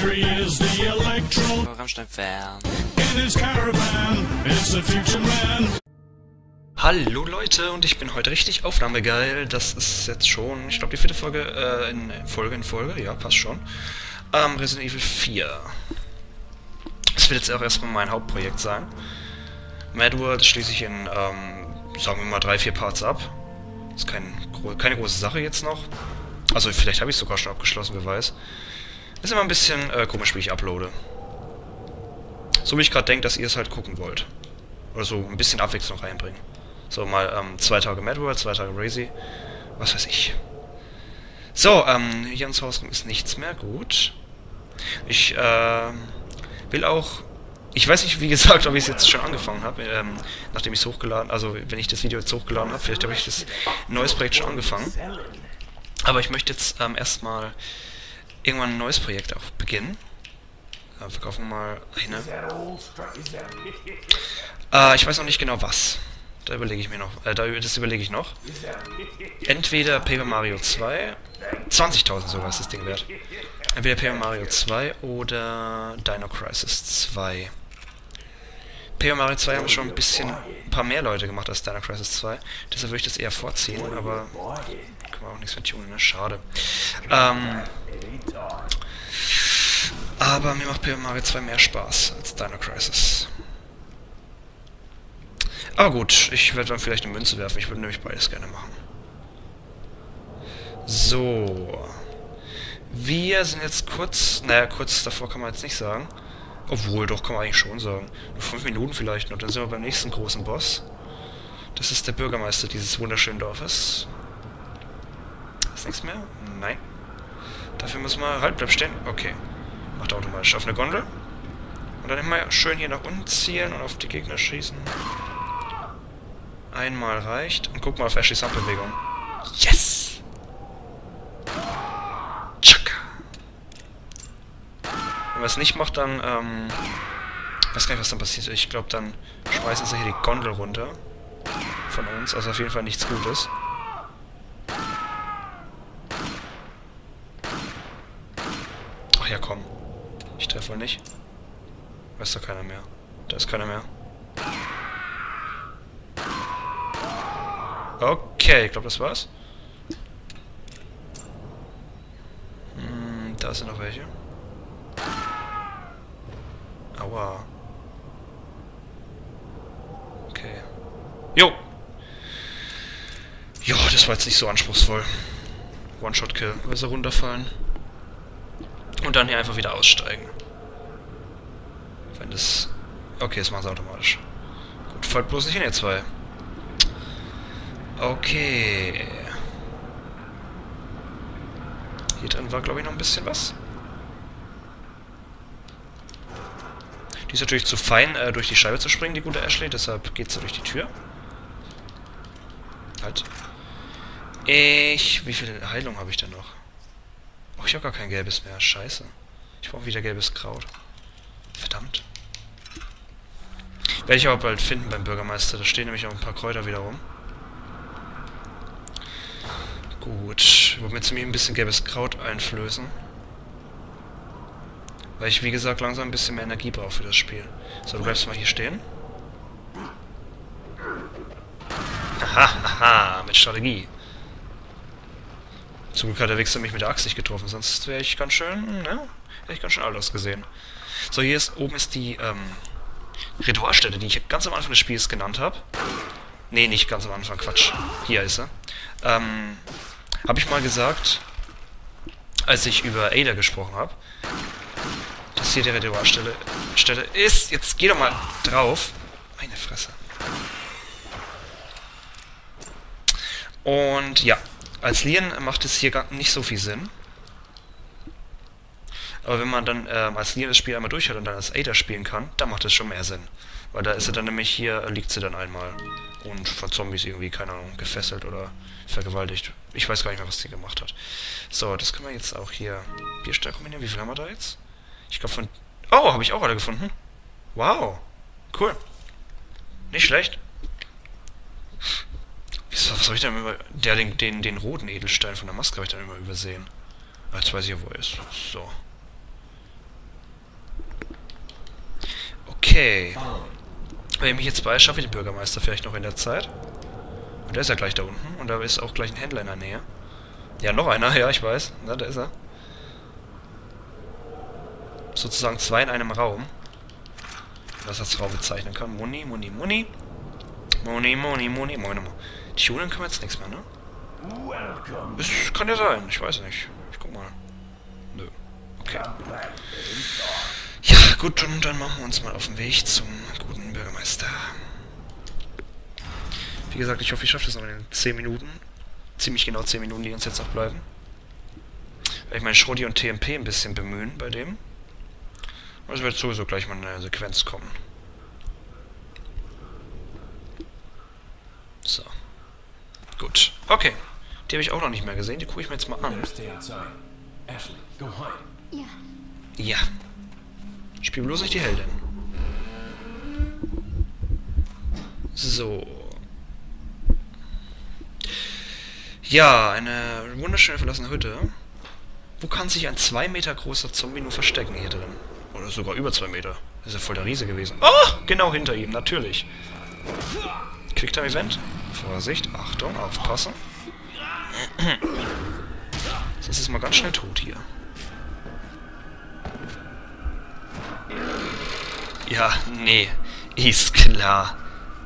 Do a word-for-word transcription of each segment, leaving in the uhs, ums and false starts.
Victory is the electron Rammstein-Fan. in his caravan. It's the future man. Hallo Leute, und ich bin heute richtig aufnahmegeil. Das ist jetzt schon, ich glaube, die vierte Folge, äh, in Folge in Folge, ja, passt schon. Ähm, Resident Evil vier. Das wird jetzt auch erstmal mein Hauptprojekt sein. Mad World schließe ich in, ähm, sagen wir mal, drei, vier Parts ab. Ist kein, keine große Sache jetzt noch. Also vielleicht habe ich es sogar schon abgeschlossen, wer weiß. Ist immer ein bisschen äh, komisch, wie ich uploade. So wie ich gerade denke, dass ihr es halt gucken wollt. Oder so ein bisschen Abwechslung reinbringen. So, mal ähm, zwei Tage Mad World, zwei Tage Resi. Was weiß ich. So, ähm, hier ins Haus ist nichts mehr. Gut. Ich, äh, will auch... Ich weiß nicht, wie gesagt, ob ich es jetzt schon angefangen habe, ähm, nachdem ich es hochgeladen... Also, wenn ich das Video jetzt hochgeladen habe, vielleicht habe ich das neues Projekt schon angefangen. Aber ich möchte jetzt ähm, erstmal irgendwann ein neues Projekt auch beginnen. Äh, wir kaufen mal eine. Äh, ich weiß noch nicht genau was. Da überlege ich mir noch. Äh, da, das überlege ich noch. Entweder Paper Mario zwei. zwanzigtausend sogar ist das Ding wert. Entweder Paper Mario zwei oder Dino Crisis zwei. Paper Mario zwei haben schon ein bisschen, ein paar mehr Leute gemacht als Dino Crisis zwei. Deshalb würde ich das eher vorziehen, aber kann man auch nichts mehr tunen, ne? Schade. Ähm, aber mir macht Paper Mario zwei mehr Spaß als Dino Crisis. Aber gut, ich werde dann vielleicht eine Münze werfen. Ich würde nämlich beides gerne machen. So. Wir sind jetzt kurz... Naja, kurz davor kann man jetzt nicht sagen. Obwohl, doch, kann man eigentlich schon sagen. Nur fünf Minuten vielleicht noch. Dann sind wir beim nächsten großen Boss. Das ist der Bürgermeister dieses wunderschönen Dorfes. Ist nichts mehr? Nein. Dafür müssen wir... Halt, bleib stehen. Okay. Macht automatisch auf eine Gondel. Und dann immer schön hier nach unten zielen und auf die Gegner schießen. Einmal reicht. Und guck mal auf Ashley's Handbewegung. Yes! Tschakka! Wenn man es nicht macht, dann, ähm... ich weiß gar nicht, was dann passiert. Ich glaube, dann schmeißen sie hier die Gondel runter. Von uns. Also auf jeden Fall nichts Gutes. Ach ja, komm. Ich treffe wohl nicht. Weiß doch keiner mehr. Da ist keiner mehr. Okay, ich glaube, das war's. Hm, da sind noch welche. Aua. Okay. Jo! Jo, das war jetzt nicht so anspruchsvoll. One-Shot-Kill. Weil sie runterfallen. Und dann hier einfach wieder aussteigen. Wenn das... Okay, das machen sie automatisch. Gut, folgt bloß nicht hin, ihr zwei. Okay. Hier drin war, glaube ich, noch ein bisschen was. Die ist natürlich zu fein, äh, durch die Scheibe zu springen, die gute Ashley. Deshalb geht sie durch die Tür. Halt. Ich... Wie viel Heilung habe ich denn noch? Oh, ich habe gar kein gelbes mehr. Scheiße. Ich brauche wieder gelbes Kraut. Verdammt. Werde ich aber bald finden beim Bürgermeister. Da stehen nämlich auch ein paar Kräuter wieder rum. Gut. Ich wollte mir ziemlich ein bisschen gelbes Kraut einflößen. Weil ich, wie gesagt, langsam ein bisschen mehr Energie brauche für das Spiel. So, du bleibst mal hier stehen. Haha, haha, mit Strategie. Zum Glück hat der Wichser mich mit der Axt nicht getroffen, sonst wäre ich ganz schön, ne? Hätte ich ganz schön alt ausgesehen. So, hier ist, oben ist die, ähm, Ritualstätte, die ich ganz am Anfang des Spiels genannt habe. Nee, nicht ganz am Anfang, Quatsch. Hier ist sie. Ähm, habe ich mal gesagt, als ich über Ada gesprochen habe, dass hier die Ritualstätte Stelle ist. Jetzt geh doch mal drauf. Meine Fresse. Und ja, als Leon macht es hier gar nicht so viel Sinn. Aber wenn man dann ähm, als Leon das Spiel einmal durch hat und dann als Ada spielen kann, dann macht es schon mehr Sinn. Weil da ist sie dann nämlich hier, liegt sie dann einmal. Und von Zombies irgendwie, keine Ahnung, gefesselt oder vergewaltigt. Ich weiß gar nicht mehr, was sie gemacht hat. So, das können wir jetzt auch hier Bierstein kombinieren. Wie viel haben wir da jetzt? Ich glaube von... Oh, habe ich auch alle gefunden. Wow. Cool. Nicht schlecht. Was, was habe ich denn immer... Der, den, den, den roten Edelstein von der Maske habe ich dann immer übersehen. Jetzt weiß ich ja, wo er ist. So. Okay. Wenn ich mich jetzt bei, schaffe ich den Bürgermeister vielleicht noch in der Zeit. Und der ist ja gleich da unten. Und da ist auch gleich ein Händler in der Nähe. Ja, noch einer, ja, ich weiß. Na, da ist er. Sozusagen zwei in einem Raum. Was als Raum bezeichnen kann. Muni, Muni, Muni. Muni, Muni, Muni, Muni. Tunen können wir jetzt nichts mehr, ne? Das kann ja sein, ich weiß nicht. Ich guck mal. Nö. Okay. Ja, gut, und dann machen wir uns mal auf den Weg zum guten Bürgermeister. Wie gesagt, ich hoffe, ich schaffe das noch in den zehn Minuten. Ziemlich genau zehn Minuten, die uns jetzt noch bleiben. Weil ich meine Schrodi und T M P ein bisschen bemühen bei dem. Also wird sowieso gleich mal eine Sequenz kommen. So. Gut. Okay. Die habe ich auch noch nicht mehr gesehen. Die gucke ich mir jetzt mal an. Ja. Ja. Spiel bloß nicht die Heldin. So. Ja, eine wunderschöne verlassene Hütte. Wo kann sich ein zwei Meter großer Zombie nur verstecken hier drin? Oder sogar über zwei Meter. Das ist ja voll der Riese gewesen. Oh, genau hinter ihm, natürlich. Quicktime-Event. Vorsicht, Achtung, aufpassen. Das ist mal ganz schnell tot hier. Ja, nee. Ist klar.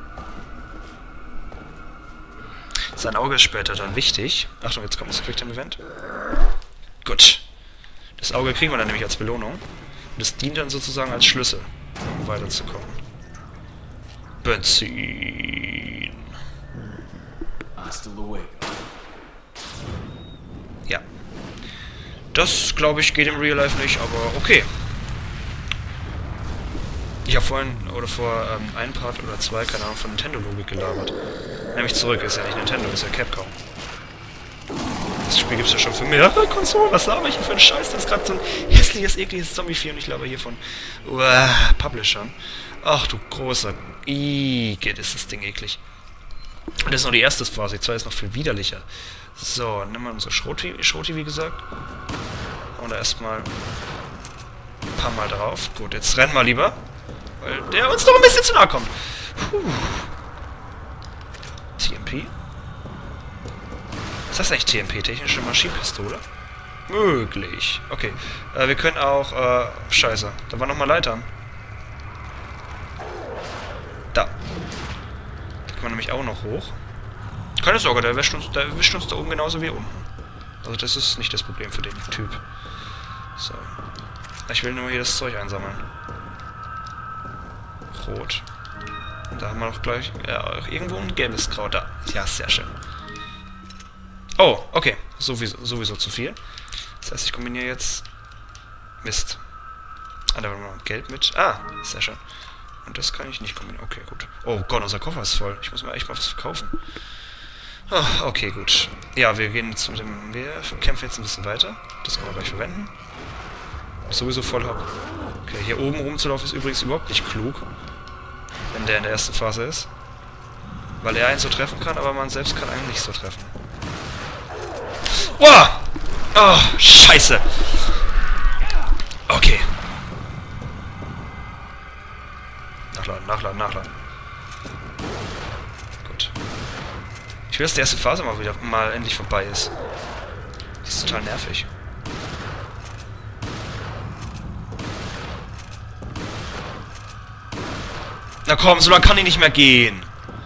Sein Auge ist später dann wichtig. Achtung, jetzt kommt das Quicktime-Event. Gut. Das Auge kriegen wir dann nämlich als Belohnung. Und das dient dann sozusagen als Schlüssel, um weiterzukommen. Benzin. Ja. Das, glaube ich, geht im Real Life nicht, aber okay. Ich habe vorhin, oder vor ähm, ein Part oder zwei, keine Ahnung, von Nintendo-Logik gelabert. Nämlich zurück, ist ja nicht Nintendo, ist ja Capcom. Das Spiel gibt's ja schon für mehrere Konsolen. Was laber ich hier für einen Scheiß? Das ist gerade so ein hässliches, ekliges Zombie-Vieh und ich laber hier von uh, Publishern. Ach du großer Igitt, ist das Ding eklig. Und das ist noch die erste Phase, die zweite ist noch viel widerlicher. So, nehmen wir unser Schroti, Schroti wie gesagt. Und erstmal ein paar Mal drauf. Gut, jetzt rennen wir lieber. Weil der uns doch ein bisschen zu nahe kommt. Puh. T M P? Ist das eigentlich T M P? Technische Maschinenpistole? Möglich. Okay. Äh, wir können auch... Äh, scheiße. Da waren nochmal Leitern. Da. Da können wir nämlich auch noch hoch. Keine Sorge, der erwischt uns, der erwischt uns da oben genauso wie unten. Also das ist nicht das Problem für den Typ. So. Ich will nur hier das Zeug einsammeln. Rot. Und da haben wir noch gleich... Ja, auch irgendwo ein gelbes Kraut da. Ja, sehr schön. Oh, okay. Sowieso, sowieso zu viel. Das heißt, ich kombiniere jetzt... Mist. Ah, da war noch Gelb mit. Ah, sehr schön. Und das kann ich nicht kombinieren. Okay, gut. Oh Gott, unser Koffer ist voll. Ich muss mir echt mal was verkaufen. Oh, okay, gut. Ja, wir gehen jetzt mit dem... Wir kämpfen jetzt ein bisschen weiter. Das können wir gleich verwenden. Ich sowieso voll hab. Okay, hier oben rumzulaufen ist übrigens überhaupt nicht klug. Wenn der in der ersten Phase ist. Weil er einen so treffen kann, aber man selbst kann einen nicht so treffen. Oh! Oh, scheiße! Okay. Nachladen, nachladen, nachladen. Gut. Ich will, dass die erste Phase mal wieder mal endlich vorbei ist. Die ist total nervig. Na komm, so lange kann ich nicht mehr gehen.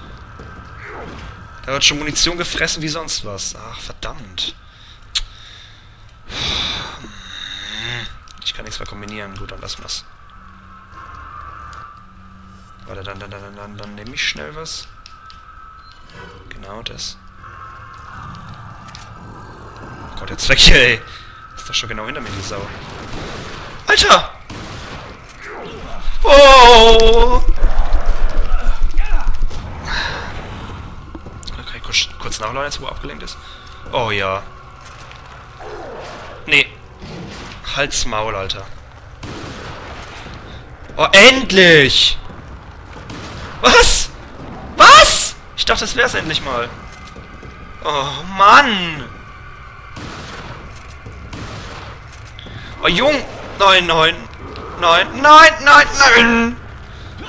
Da wird schon Munition gefressen wie sonst was. Ach, verdammt. Ich kann nichts mehr kombinieren. Gut, dann lassen wir's. Warte, dann, dann, dann, dann, dann nehme ich schnell was. Genau das. Oh Gott, jetzt weg hier, ey. Ist doch schon genau hinter mir, die Sau. Alter! Oh! Okay, kurz, kurz nachladen, jetzt wo er abgelenkt ist. Oh ja. Nee. Halt's Maul, Alter. Oh, endlich! Was? Was? Ich dachte, das wär's endlich mal. Oh, Mann! Oh, Jung! Nein, nein! Nein, nein, nein, nein!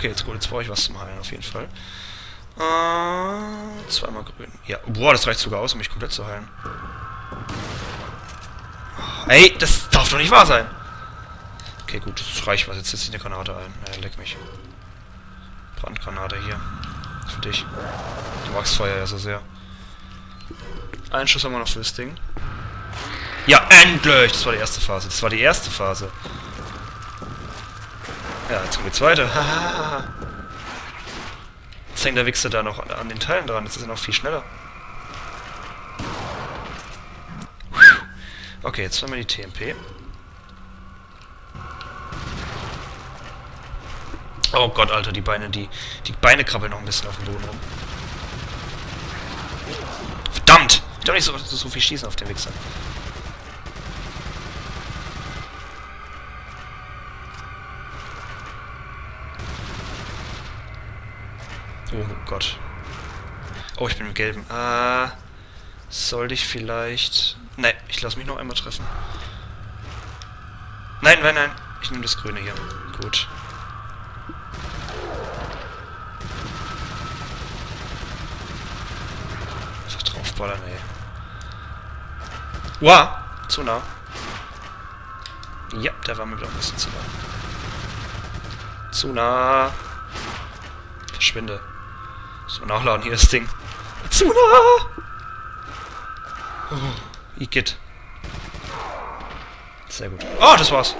Okay, jetzt gut, jetzt brauche ich was zum Heilen auf jeden Fall. Äh, zweimal grün. Ja, boah, das reicht sogar aus, um mich komplett zu heilen. Ey, das darf doch nicht wahr sein. Okay, gut, das reicht was. Jetzt setze ich eine Granate ein. Ja, leck mich. Brandgranate hier. Für dich. Du magst Feuer ja so sehr. Einen Schuss haben wir noch für das Ding. Ja, endlich! Das war die erste Phase. Das war die erste Phase. Ja, jetzt kommt die zweite. Jetzt hängt der Wichser da noch an den Teilen dran. Jetzt ist er noch viel schneller. Okay, jetzt haben wir die T M P. Oh Gott, Alter, die Beine, die, die Beine krabbeln noch ein bisschen auf dem Boden rum. Verdammt! Ich darf nicht so, so viel schießen auf den Wichser. Oh Gott. Oh, ich bin mit Gelben. Äh, sollte ich vielleicht... Nein, ich lasse mich noch einmal treffen. Nein, nein, nein. Ich nehme das Grüne hier. Gut. Einfach draufballern, ey. Wow! Zu nah. Ja, der war mir wieder ein bisschen zu nah. Zu nah. Verschwinde. So, nachladen hier das Ding. Zu nah! Oh, Igitt. Sehr gut. Oh, das war's.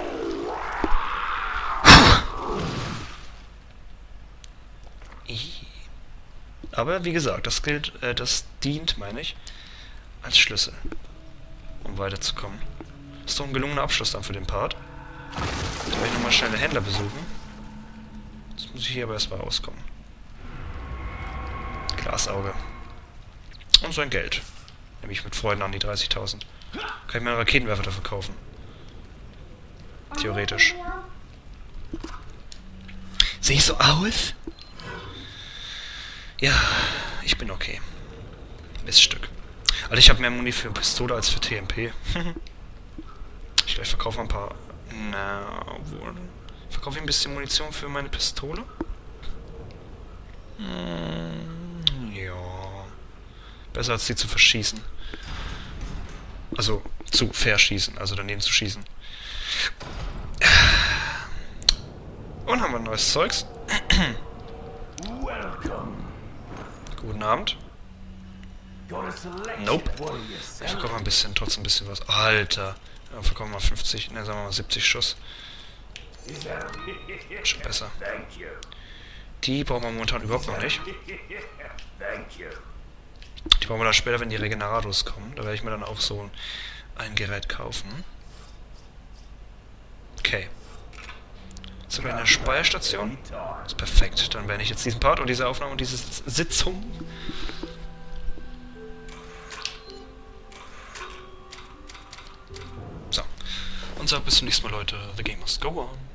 Aber wie gesagt, das gilt, äh, das dient, meine ich, als Schlüssel, um weiterzukommen. Ist doch ein gelungener Abschluss dann für den Part. Jetzt werde ich nochmal schnell den Händler besuchen. Jetzt muss ich hier aber erstmal rauskommen. Glasauge. Und sein Geld. Nehme ich mit Freuden an die dreißigtausend. Kann ich mir einen Raketenwerfer dafür kaufen. Theoretisch. Sehe ich so aus? Ja, ich bin okay. Miststück. Also ich habe mehr Muni für Pistole als für T M P. Ich glaube, ich verkaufe mal ein paar... Na, obwohl... Verkaufe ich ein bisschen Munition für meine Pistole? Hm, ja... Besser als die zu verschießen. Also, zu verschießen, also daneben zu schießen. Und haben wir neues Zeugs. Guten Abend. Nope. Ich verkaufe mal ein bisschen, trotzdem ein bisschen was. Alter. Ja, verkaufen wir mal fünfzig, ne, sagen wir mal siebzig Schuss. Schon besser. Die brauchen wir momentan überhaupt noch nicht. Die brauchen wir dann später, wenn die Regenerados kommen. Da werde ich mir dann auch so ein Gerät kaufen. Okay. Jetzt haben wir eine Speicherstation. Das ist perfekt. Dann beende ich jetzt diesen Part und diese Aufnahme und diese Sitzung. So. Und sag bis zum nächsten Mal, Leute. The game must go on.